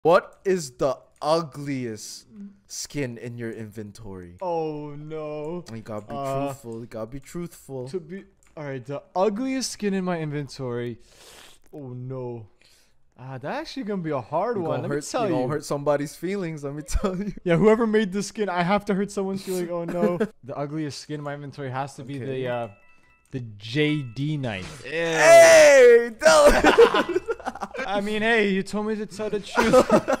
What is the ugliest skin in your inventory? Oh no. You gotta be truthful. You gotta be truthful. Alright, the ugliest skin in my inventory. Oh no. That actually gonna be a hard one. Let me tell you. You're gonna hurt somebody's feelings, let me tell you. Yeah, whoever made the skin, I have to hurt someone's feeling. Oh no. The ugliest skin in my inventory has to be the JD knife. Hey, don't. I mean, hey, you told me to tell the truth.